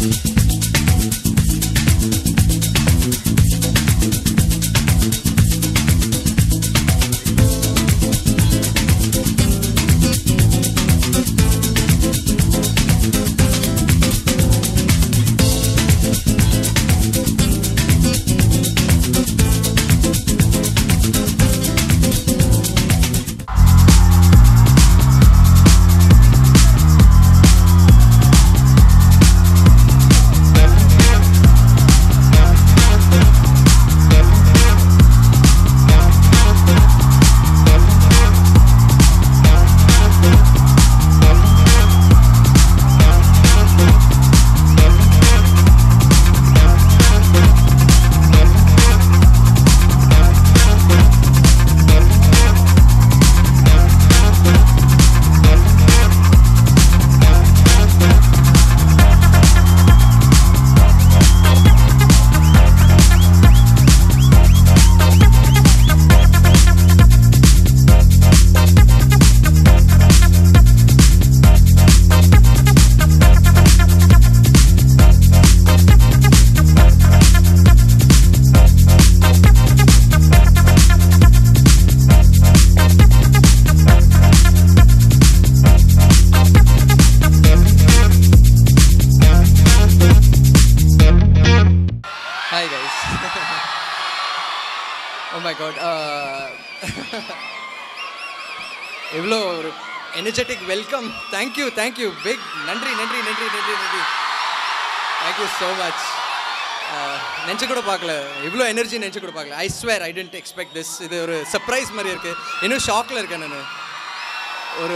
எவ்வளோ ஒரு energetic welcome. Thank you thank you big நன்றி நன்றி நன்றி நன்றி நன்றி தேங்க்யூ ஸோ மச். நினச்சி கூட பார்க்கல, இவ்வளோ எனர்ஜி நினச்சி கூட பார்க்கல. I swear I didn't expect this. இது ஒரு சர்ப்ரைஸ் மாதிரி இருக்குது. இன்னும் ஷாக்கில் இருக்கேன் நான். ஒரு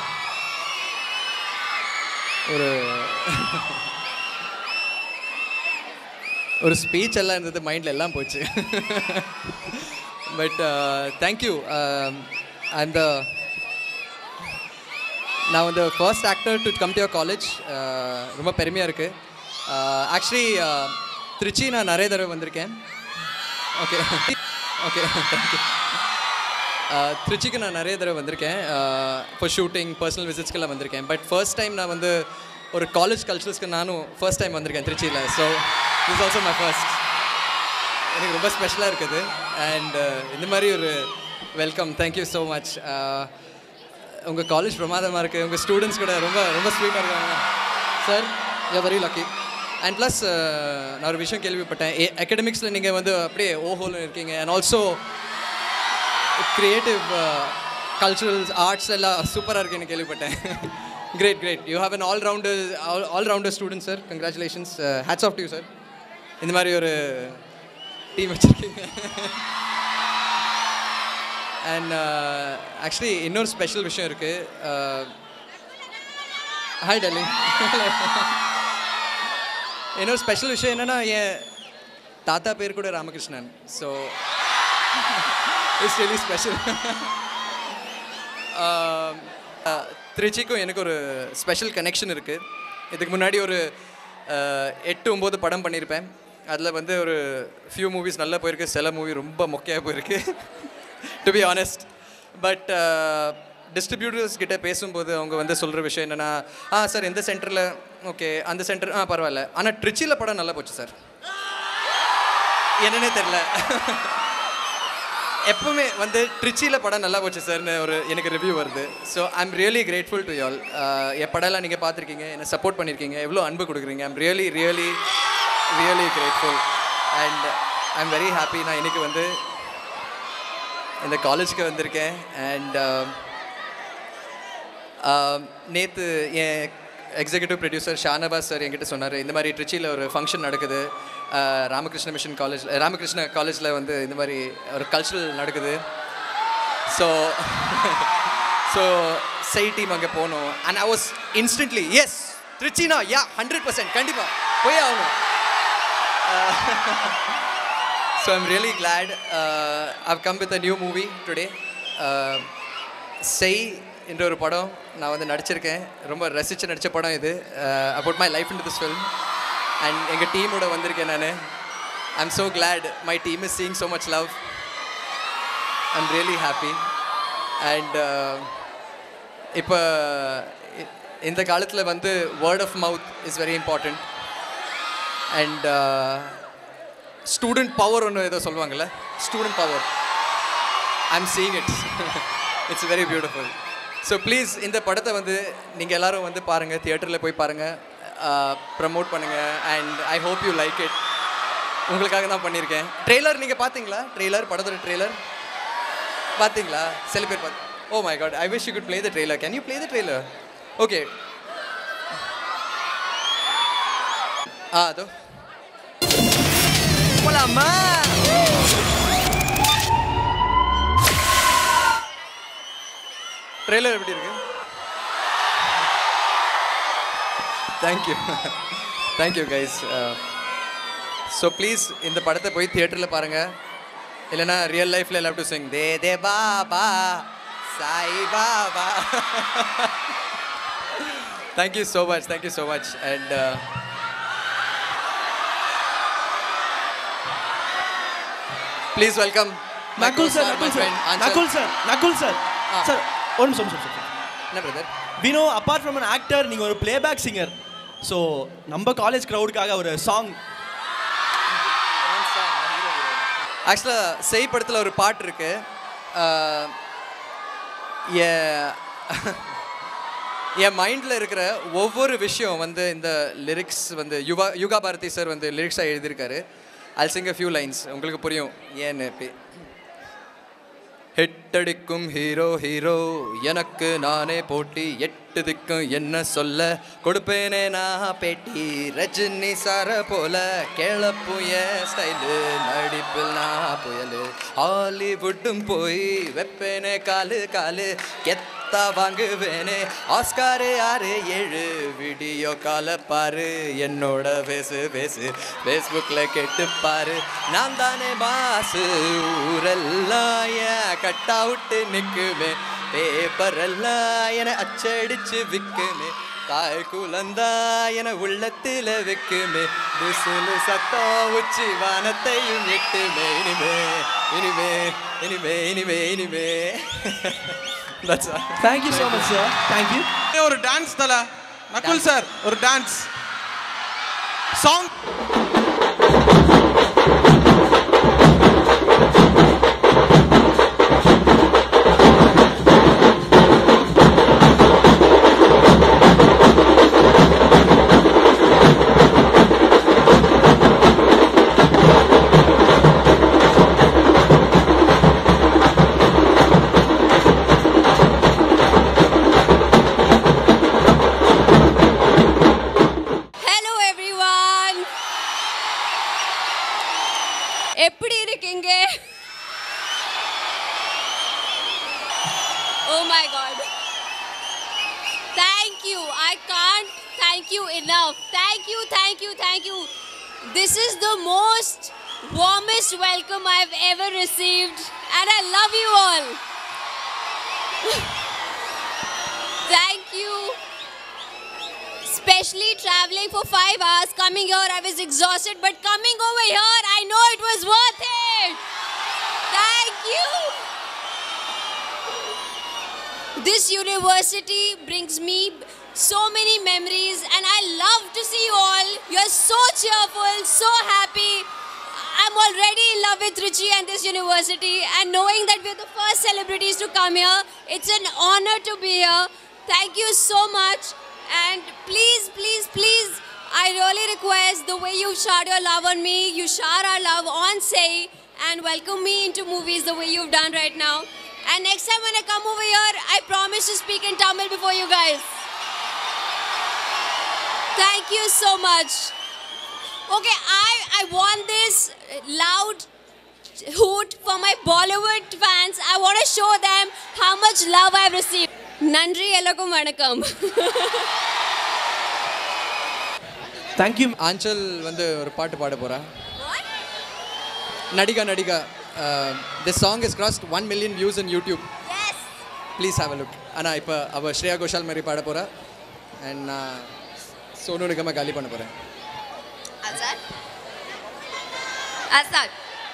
ஒரு ஒரு ஸ்பீச் எல்லாம் இருந்தது, மைண்டில் எல்லாம் போச்சு. But thank you. அந்த நான் வந்து first actor to come to your college. ரொம்ப பெருமையாக இருக்குது. ஆக்சுவலி திருச்சி நான் நிறைய தடவை வந்திருக்கேன். Okay okay thank you. திருச்சிக்கு நான் நிறைய தடவை வந்திருக்கேன். இப்போ ஷூட்டிங், பர்சனல் விசிட்ஸ்க்கெல்லாம் வந்திருக்கேன். பட் ஃபர்ஸ்ட் டைம் நான் வந்து ஒரு காலேஜ் கல்ச்சரல்ஸ்க்கு நானும் ஃபர்ஸ்ட் டைம் வந்திருக்கேன் திருச்சியில். So this also my first. எனக்கு ரொம்ப ஸ்பெஷலாக இருக்குது. அண்ட் இந்த மாதிரி ஒரு வெல்கம், தேங்க்யூ ஸோ மச். உங்கள் காலேஜ் பிரமாதமாக இருக்குது. உங்கள் ஸ்டூடெண்ட்ஸ் கூட ரொம்ப ரொம்ப ஸ்வீட்டாக இருக்காங்க sir. You are very lucky. And plus நான் ஒரு விஷயம் கேள்விப்பட்டேன், அகடமிக்ஸில் நீங்கள் வந்து அப்படியே ஓஹோன்னு இருக்கீங்க. And also creative, culturals, arts எல்லாம் சூப்பராக இருக்குன்னு கேள்விப்பட்டேன். Great great. You have an all rounder student sir. Congratulations. Hats off to you sir. இந்த மாதிரி ஒரு டீம் வச்சுருக்கீங்க. அண்ட் ஆக்சுவலி இன்னொரு ஸ்பெஷல் விஷயம் இருக்குது. Hi darling. இன்னொரு ஸ்பெஷல் விஷயம் என்னென்னா, என் தாத்தா பேர் கூட Ramakrishnan. So it's really special. திருச்சிக்கும் எனக்கு ஒரு ஸ்பெஷல் கனெக்ஷன் இருக்குது. இதுக்கு முன்னாடி ஒரு 8-9 படம் பண்ணியிருப்பேன். அதில் வந்து ஒரு ஃபியூ மூவிஸ் நல்லா போயிருக்கு, சில மூவி ரொம்ப மொக்கையாக போயிருக்கு, to be honest. But distributors கிட்டே பேசும்போது அவங்க வந்து சொல்கிற விஷயம் என்னென்னா, சார் இந்த சென்டரில் ஓகே, அந்த சென்டர் பரவாயில்ல, ஆனால் ட்ரிச்சியில் படம் நல்லா போச்சு சார். என்னன்னே தெரில, எப்போவுமே வந்து ட்ரிச்சியில் படம் நல்லா போச்சு சார்னு எனக்கு ரிவ்யூ வருது. So I am really grateful to y'all. என் படம்லாம் நீங்கள் பார்த்துருக்கீங்க, என்னை சப்போர்ட் பண்ணியிருக்கீங்க, எவ்வளோ அன்பு கொடுக்குறீங்க. I am really really really grateful. And I am very happy. நான் இன்றைக்கி வந்து இந்த காலேஜுக்கு வந்திருக்கேன். அண்ட் நேற்று என் எக்ஸிக்யூட்டிவ் ப்ரொடியூசர் ஷானவாஸ் சார் என்கிட்ட சொன்னார், இந்த மாதிரி ட்ரிச்சியில் ஒரு ஃபங்க்ஷன் நடக்குது, ராமகிருஷ்ண காலேஜில் வந்து இந்த மாதிரி ஒரு கல்ச்சுரல் நடக்குது. ஸோ SEI டீம் அங்கே போகணும். And I was instantly yes, ட்ரிச்சினா 100% கண்டிப்பாக போய் ஆகணும். So I'm really glad I've come with a new movie today. SEI என்ற ஒரு படம் நான் வந்து நடிச்சிருக்கேன். ரொம்ப ரசித்து நடித்த படம் இது. I put my life into this film. And எங்கள் டீமோட வந்திருக்கேன் நான். I'm so glad my team is seeing so much love. I'm really happy. And இப்போ இந்த காலத்தில் வந்து word of mouth is very important. And student power ஒன்று ஏதோ சொல்லுவாங்கள்ல, student power. I'm seeing it. It's very beautiful. So please இந்த படத்தை வந்து நீங்கள் எல்லோரும் வந்து பாருங்கள், தியேட்டரில் போய் பாருங்கள், ப்ரமோட் பண்ணுங்கள். And I hope you like it. உங்களுக்காக தான் பண்ணியிருக்கேன். ட்ரெய்லர் நீங்கள் பார்த்தீங்களா? ட்ரெய்லர், படத்தோட ட்ரெய்லர் பார்த்தீங்களா? சில பேர் பார்த்து. Oh my god, I wish you could play the trailer. Can you play the trailer? Okay. அதோ போலாமா? ட்ரெய்லர் எப்படி இருக்கு? Thank you, thank you guys. So please இந்த படத்தை போய் தியேட்டரில் பாருங்கள். இல்லைனா ரியல் லைஃப்பில் லவ் டு சிங் தே தே Baba Sai Baba. Thank you so much, thank you so much. And please welcome Nakul sir. Nakul sir, Nakul sir. Sir ஒரு நிமிஷம் சார். என்ன brother? We know apart from an actor நீங்கள் ஒரு பிளேபேக் சிங்கர். ஸோ நம்ம காலேஜ் க்ரௌடுக்காக ஒரு சாங். ஆக்சுவலாக செய் படத்தில் ஒரு பாட்டு இருக்கு. என் மைண்டில் இருக்கிற ஒவ்வொரு விஷயம் வந்து இந்த லிரிக்ஸ் வந்து யுகா பாரதி சார் வந்து லிரிக்ஸாக எழுதியிருக்காரு. I'll sing a few lines. உங்களுக்கு புரியும் ஏன்னு. ஹெட்டடிக்கும் ஹீரோ ஹீரோ எனக்கு நானே போட்டி, எட்டு திக்கும் என்ன சொல்ல கொடுப்பேனே நான் பேட்டி, ரஜினி சார போல கேளப்புய ஸ்டைலு, நடிப்பில் நான் புயலு, ஹாலிவுட்டும் போய் வெப்பேனே காலு காலு, கெத்தா வாங்குவேனே ஆஸ்காரு 6-7, வீடியோ கால பாரு என்னோட பேசு பேசு, ஃபேஸ்புக்கில் கேட்டு பாரு, நான் தானே பாசு, ஊரெல்லாம் கட் அவுட்டு நிற்குமே, பேப்பர் எல்லாம் என அச்சடிச்சு விற்குமே, தாய் குலந்தா என உள்ளத்தில் வைக்குமே, புசுலு சத்தம் உச்சி வானத்தையும் எட்டுமே, இனிமே இனிமே இனிமே இனிமே இனிமே. That's all. Thank you so much sir. Thank you. ஒரு டான்ஸ் தல நகுல் சார், ஒரு டான்ஸ் சாங். எப்படி இருக்கீங்க? Oh my god. Thank you. I can't thank you enough. Thank you, thank you, thank you. This is the most warmest welcome I've ever received and I love you all. Thank you. Especially traveling for 5 hours, coming here I was exhausted, but coming over here I know it was worth it. Thank you. This university brings me so many memories and I love to see you all. You're so cheerful, so happy. I'm already in love with Trichy and this university, and knowing that we're the first celebrities to come here, it's an honor to be here. Thank you so much. And please, please, please, I really request the way you showered your love on me, you shower our love on SEI and welcome me into movies the way you've done right now. And next time when I come over here, I promise to speak in Tamil before you guys. Thank you so much. Okay, I want this loud hoot for my Bollywood fans. I want to show them how much love I've received. நன்றி, எல்லாருக்கும் வணக்கம். Thank you. Aanchal வந்து ஒரு பாட்டு பாட போறா. நடிகா நடிகா. This song has crossed 1 million views on YouTube. Yes. Please have a look. ஆனா இப்போ அவ ஸ்ரேயா கோஷால் மாதிரி பாட போறா. And நான் சோனு நிகம காலி பண்ண போறேன். Asad.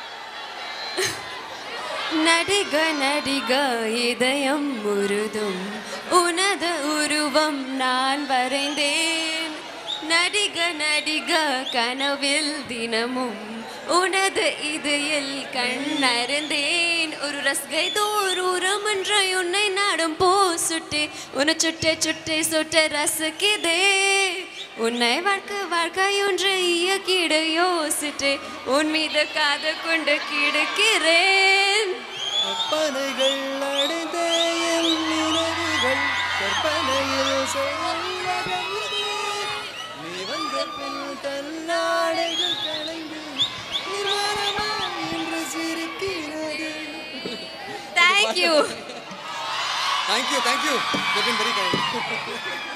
நடிக நடிக இதயம் முருதும் உனது உருவம் நான் வரைந்தேன், நடிக நடிக கனவில் தினமும் உனது இதழில் கண்ணறிந்தேன் ஒரு ரஸ்கை தோறும் ஒன்றை உன்னை நாடும் போ சுட்டே உன்னை சுட்டே சுட்டே சுட்ட ரசிக்குதே உன்னை வாழ்க்கையொன்று இயக்கிட யோசிட்டே உன் மீது காது கொண்டு கிடக்கிறேன் கற்பனைகள் அடைந்த என் நினைவுகள் கற்பனையில் நீ வந்த பின் தன்னாடைகள் கலைந்து என்று சிரிக்கிறது. Thank you. Thank you. You've been very kind.